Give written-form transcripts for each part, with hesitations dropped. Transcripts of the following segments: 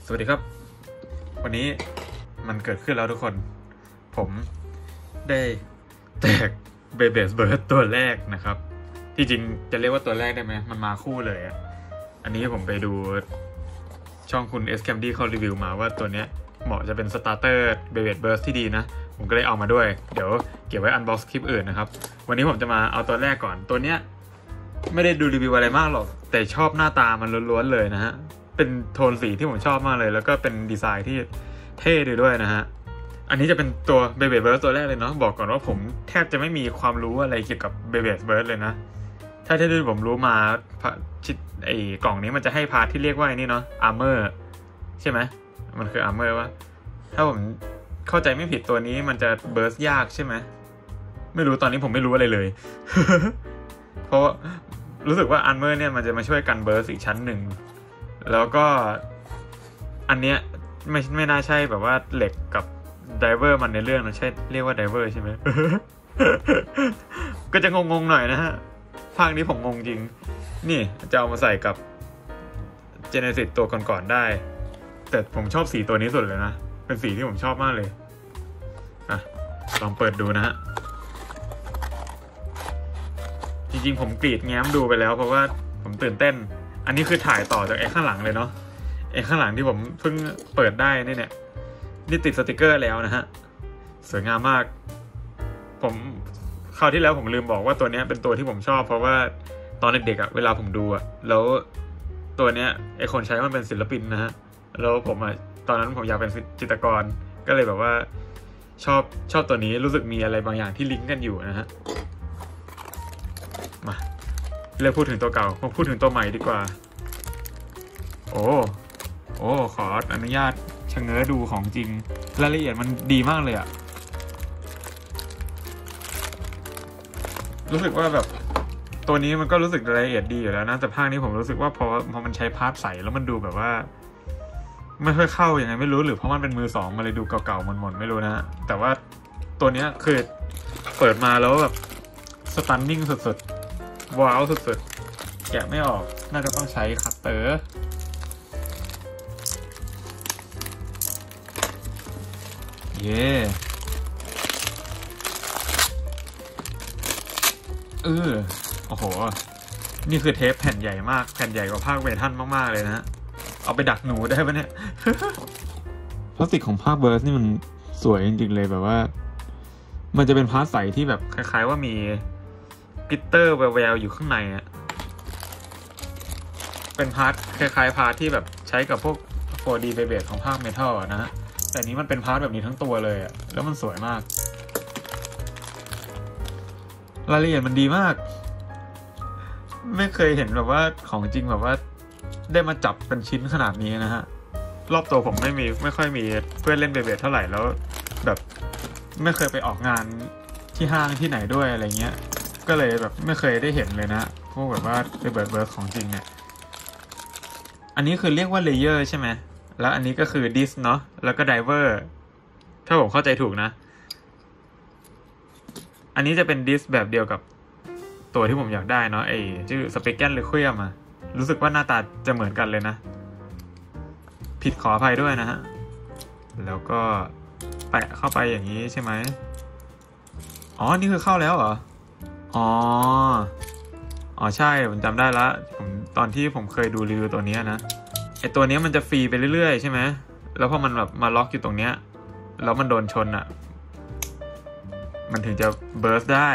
สวัสดีครับวันนี้มันเกิดขึ้นแล้วทุกคนผมได้แตกเบเบสเบิร์ดตัวแรกนะครับที่จริงจะเรียกว่าตัวแรกได้ไหมมันมาคู่เลยอ่ะอันนี้ผมไปดูช่องคุณS Candyเขารีวิวมาว่าตัวเนี้ยเหมาะจะเป็นสตาร์เตอร์เบเบสเบิร์ดที่ดีนะผมก็เลยเอามาด้วยเดี๋ยวเก็บไว้อันบ็อกซ์คลิปอื่นนะครับวันนี้ผมจะมาเอาตัวแรกก่อนตัวเนี้ยไม่ได้ดูรีวิวอะไรมากหรอกแต่ชอบหน้าตามันล้วนๆเลยนะฮะเป็นโทนสีที่ผมชอบมากเลยแล้วก็เป็นดีไซน์ที่เท่ดีด้วยนะฮะอันนี้จะเป็นตัวเบเบสเบิร์ดตัวแรกเลยเนาะบอกก่อนว่าผมแทบจะไม่มีความรู้อะไรเกี่ยวกับเบเบสเบิร์ดเลยนะถ้าที่ผมรู้มาไอ้กล่องนี้มันจะให้พาร์ทที่เรียกว่าไอ้นี่เนาะอาร์เมอร์ใช่ไหมมันคืออาร์เมอร์ว่าถ้าผมเข้าใจไม่ผิดตัวนี้มันจะเบิร์สยากใช่ไหมไม่รู้ตอนนี้ผมไม่รู้อะไรเลย เพราะรู้สึกว่าอาร์เมอร์เนี่ยมันจะมาช่วยกันเบิร์สอีกชั้นหนึ่งแล้วก็อันเนี้ยไม่น่าใช่แบบว่าเหล็กกับไดเวอร์มันในเรื่องนะใช่เรียกว่าไดเวอร์ใช่ไหม ก็จะงงๆหน่อยนะฮะภาคนี้ผมงงจริงนี่จะเอามาใส่กับ Genesis ตัวก่อนๆได้แต่ผมชอบสีตัวนี้สุดเลยนะเป็นสีที่ผมชอบมากเลยอ่ะลองเปิดดูนะฮะจริงๆผมกรีดแง้มดูไปแล้วเพราะว่าผมตื่นเต้นอันนี้คือถ่ายต่อจากไอ้ข้างหลังเลยเนาะไอ้ข้างหลังที่ผมเพิ่งเปิดได้เนี่ยนี่ติดสติกเกอร์แล้วนะฮะสวยงามมากผมคราวที่แล้วผมลืมบอกว่าตัวนี้เป็นตัวที่ผมชอบเพราะว่าตอนเด็กๆเวลาผมดูแล้วตัวเนี้ยไอคนใช้มันเป็นศิลปินนะฮะแล้วผมตอนนั้นผมอยากเป็นจิตรกรก็เลยแบบว่าชอบตัวนี้รู้สึกมีอะไรบางอย่างที่ลิงก์กันอยู่นะฮะมาเลิกพูดถึงตัวเก่ามาพูดถึงตัวใหม่ดีกว่าโอ้ขออนุญาตชะเง้อดูของจริงรายละเอียดมันดีมากเลยรู้สึกว่าแบบตัวนี้มันก็รู้สึกรายละเอียดดีอยู่แล้วนะแต่ภาคนี้ผมรู้สึกว่าพอมันใช้พาร์ทใสแล้วมันดูแบบว่าไม่ค่อยเข้าอย่างไงไม่รู้หรือเพราะมันเป็นมือสองมาเลยดูเก่าๆหม่นๆไม่รู้นะแต่ว่าตัวนี้คือเปิดมาแล้วแบบสตันนิ่งสุดๆว้าวสุดๆแกะไม่ออกน่าจะต้องใช้คัตเตอร์เย่โอ้โหนี่คือเทปแผ่นใหญ่มากแผ่นใหญ่กว่าภาคเวทันมากๆเลยนะเอาไปดักหนูได้ปะเนี่ย พลาสติกของภาคเบิร์สนี่มันสวยจริงๆเลยแบบว่ามันจะเป็นพลาสใสที่แบบคล้ายๆว่ามีกลิตเตอร์แววๆอยู่ข้างในเป็นพาร์ทคล้ายๆพาร์ทที่แบบใช้กับพวก 4D เบเบของภาคเมทัลนะฮะแต่นี้มันเป็นพาร์ทแบบนี้ทั้งตัวเลยแล้วมันสวยมากรายละเอียดมันดีมากไม่เคยเห็นแบบว่าของจริงแบบว่าได้มาจับเป็นชิ้นขนาดนี้นะฮะรอบตัวผมไม่ค่อยมีเพื่อนเล่นเบเบเท่าไหร่แล้วแบบไม่เคยไปออกงานที่ห้างที่ไหนด้วยอะไรเงี้ยก็เลยแบบไม่เคยได้เห็นเลยนะพวกแบบว่าเบเบิร์ดของจริงเนี่ยอันนี้คือเรียกว่าเลเยอร์ใช่ไหมแล้วอันนี้ก็คือดิสเนาะแล้วก็ไดเวอร์ถ้าผมเข้าใจถูกนะอันนี้จะเป็นดิสแบบเดียวกับตัวที่ผมอยากได้เนาะไอ้ชื่อสเปกแกนหรือเคลียมรู้สึกว่าหน้าตาจะเหมือนกันเลยนะผิดขออภัยด้วยนะฮะแล้วก็แปะเข้าไปอย่างนี้ใช่ไหมอ๋อนี่คือเข้าแล้วเหรออ๋อใช่ผมจำได้ละตอนที่ผมเคยดูรีวิวตัวนี้นะไอตัวนี้มันจะฟรีไปเรื่อยๆใช่ไหมแล้วพอมันแบบมาล็อกอยู่ตรงเนี้ยแล้วมันโดนชนมันถึงจะเบิร์สได้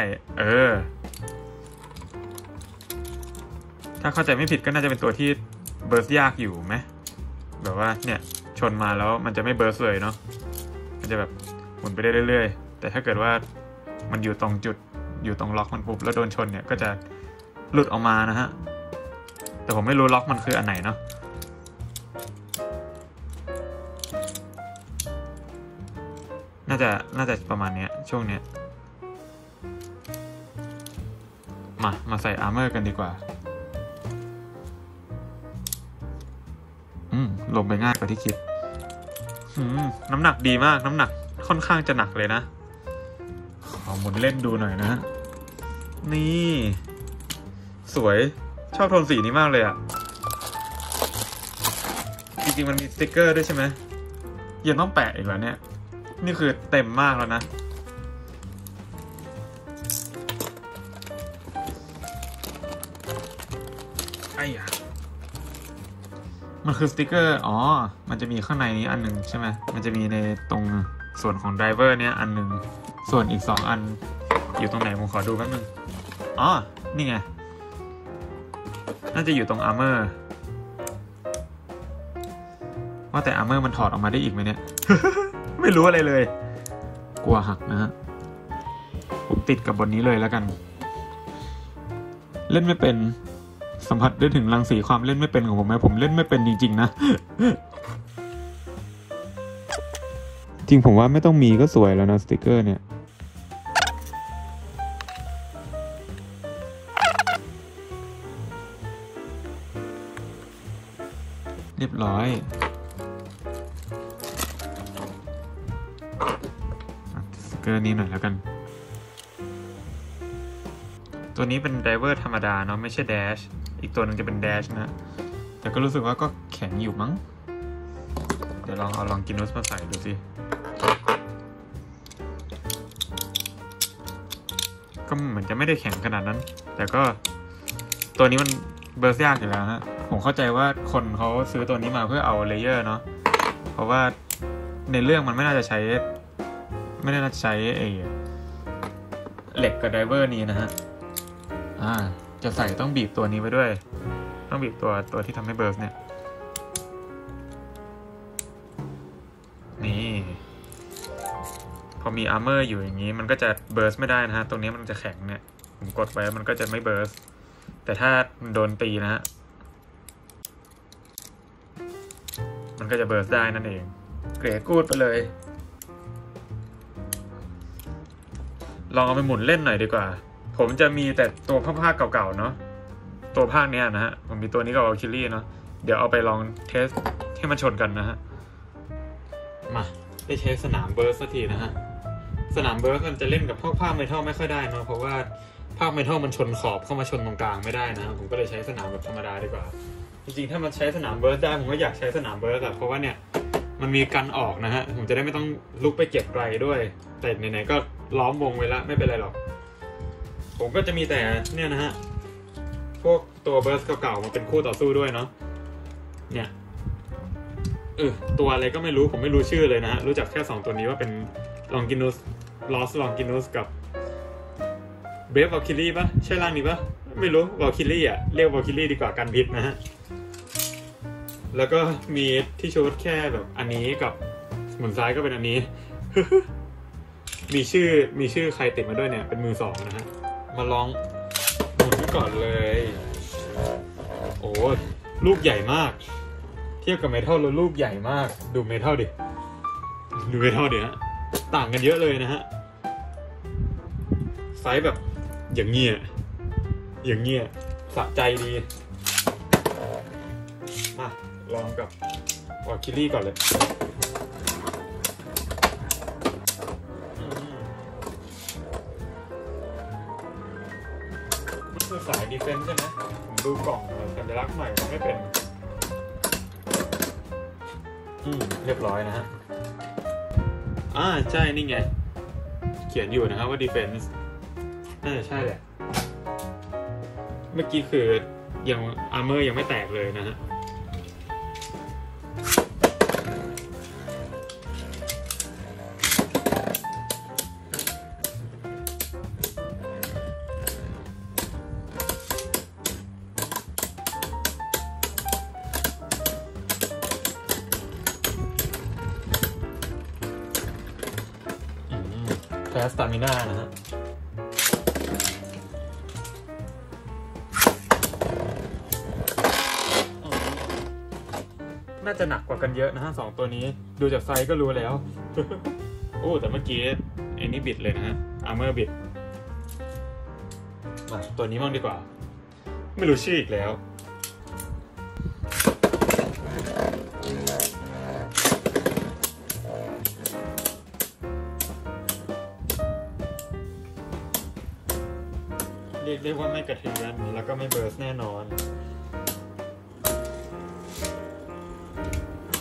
ถ้าเข้าใจไม่ผิดก็น่าจะเป็นตัวที่เบิร์สยากอยู่ไหมแบบว่าเนี่ยชนมาแล้วมันจะไม่เบิร์สเลยเนาะมันจะแบบหมุนไปได้เรื่อยๆแต่ถ้าเกิดว่ามันอยู่ตรงจุดอยู่ตรงล็อกมันปุ๊บแล้วโดนชนเนี่ยก็จะหลุดออกมานะฮะแต่ผมไม่รู้ล็อกมันคืออันไหนเนาะน่าจะประมาณนี้ช่วงเนี้ยมาใส่อาร์เมอร์กันดีกว่าลงไปง่ายกว่าที่คิดน้ำหนักดีมากน้ำหนักค่อนข้างจะหนักเลยนะขอหมุนเล่นดูหน่อยนะนี่สวยชอบโทนสีนี้มากเลยจริงๆมันมีสติกเกอร์ด้วยใช่ไหมยังต้องแปะอีกเหรอเนี่ยนี่คือเต็มมากแล้วนะไอ้อะมันคือสติกเกอร์อ๋อมันจะมีข้างในนี้อันหนึ่งใช่ไหมมันจะมีในตรงส่วนของไดรเวอร์เนี้ยอันหนึ่งส่วนอีก2อันอยู่ตรงไหนผมขอดูแป๊บนึงอ๋อนี่ไงน่าจะอยู่ตรงอาร์เมอร์ว่าแต่อาร์เมอร์มันถอดออกมาได้อีกไหมเนี่ย ไม่รู้อะไรเลยกลัวหักนะฮะผมติดกับบนนี้เลยแล้วกันเล่นไม่เป็นสัมผัสได้ถึงรังสีความเล่นไม่เป็นของผมไหมผมเล่นไม่เป็นจริงๆนะ จริงผมว่าไม่ต้องมีก็สวยแล้วนะสติกเกอร์เนี่ยเรียบร้อยสติกเกอร์นี้หน่อยแล้วกันตัวนี้เป็นไดเวอร์ธรรมดาเนาะไม่ใช่แดชอีกตัวนึงจะเป็นแดชนะแต่ก็รู้สึกว่าก็แข็งอยู่มั้งเดี๋ยวเอาลองกินนูสมาใส่ดูสิก็เหมือนจะไม่ได้แข็งขนาดนั้นแต่ก็ตัวนี้มันเบอร์ยากอยู่แล้วฮะผมเข้าใจว่าคนเขาซื้อตัวนี้มาเพื่อเอาเลเยอร์เนาะเพราะว่าในเรื่องมันไม่น่าจะใช้เหล็กกับไดเวอร์นี้นะฮะจะใส่ต้องบีบตัวนี้ไว้ด้วยต้องบีบตัวที่ทำให้เบิร์สเนี่ยนี่พอมีอาร์เมอร์อยู่อย่างนี้มันก็จะเบิร์สไม่ได้นะฮะตรงนี้มันจะแข็งเนี่ยผมกดไว้มันก็จะไม่เบิร์สแต่ถ้ามันโดนตีนะฮะมันก็จะเบิร์สได้นั่นเองเกรดกูดไปเลยลองเอาไปหมุนเล่นหน่อยดีกว่าผมจะมีแต่ตัวภาคเก่าๆเนาะตัวภาคเนี้ยนะฮะผมมีตัวนี้กับวอลคิลี่เนาะเดี๋ยวเอาไปลองเทสที่มันชนกันนะฮะมาไปเทสสนามเบิร์สสักทีนะฮะสนามเบิร์สมันจะเล่นกับพวกภาคเมทัลไม่ค่อยได้เนาะเพราะว่าภาคเมทัลมันชนขอบเข้ามาชนตรงกลางไม่ได้นะผมก็เลยใช้สนามแบบธรรมดาดีกว่าจริงๆถ้ามันใช้สนามเบิร์สได้ผมก็อยากใช้สนามเบิร์สอะเพราะว่าเนี่ยมันมีกันออกนะฮะผมจะได้ไม่ต้องลุกไปเก็บไกลด้วยแต่ไหนๆก็ล้อมวงไว้ละไม่เป็นไรหรอกผมก็จะมีแต่เนี่ยนะฮะพวกตัวเบิร์สเก่าๆมาเป็นคู่ต่อสู้ด้วยเนาะเนี่ยตัวอะไรก็ไม่รู้ผมไม่รู้ชื่อเลยนะฮะรู้จักแค่2ตัวนี้ว่าเป็นลองกินูสลอสลองกินูสกับเบฟวอลคิลี่ปะใช่ร่างนี้ปะไม่รู้วอลคิลี่อ่ะเรียกวอลคิลี่ดีกว่ากันพิษนะฮะแล้วก็มีที่ชุดแค่แบบอันนี้กับหมุนซ้ายก็เป็นอันนี้ มีชื่อใครติดมาด้วยเนี่ยเป็นมือ2นะฮะมาลองหมุนก่อนเลยโอ้ลูกใหญ่มากเทียบกับเมทัลแล้วลูกใหญ่มากดูเมทัลดิฮะต่างกันเยอะเลยนะฮะไซส์แบบอย่างเงี้ยสะใจดีมาลองกับวอลคิลี่ก่อนเลยนี่คือสายดีเฟนส์ใช่ไหมผมดูกล่องสัญลักษณ์ใหม่มันไม่เป็นเรียบร้อยนะฮะใช่นี่ไงเขียนอยู่นะครับว่า defense น่าจะใช่แหละเมื่อกี้คือยัง armor ยังไม่แตกเลยนะฮะแพ้สตามิน่านะฮะน่าจะหนักกว่ากันเยอะนะฮะ2ตัวนี้ดูจากไซส์ก็รู้แล้ว โอ้แต่เมื่อกี้ไอ้นี่บิดเลยนะฮะอาร์เมอร์บิดมาตัวนี้มั่งดีกว่าไม่รู้ชื่ออีกแล้วเรียกได้ว่าไม่กระเทือนแล้วก็ไม่เบิร์สแน่นอน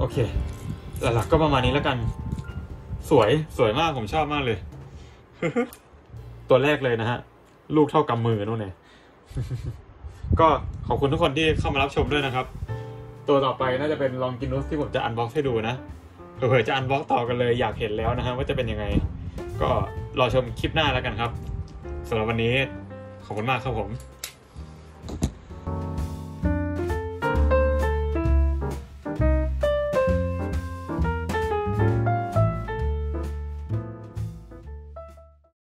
เคหลักๆก็ประมาณนี้แล้วกันสวยมากผมชอบมากเลย ตัวแรกเลยนะฮะลูกเท่ากำมือนู่นเนี่ย ก็ขอบคุณทุกคนที่เข้ามารับชมด้วยนะครับตัวต่อไปน่าจะเป็นลองกินุสที่ผมจะอันบ็อกซ์ให้ดูนะเผื่อจะอันบ็อกซ์ต่อกันเลยอยากเห็นแล้วนะฮะว่าจะเป็นยังไงก็รอชมคลิปหน้าแล้วกันครับสำหรับวันนี้ขอบคุณมากครับผม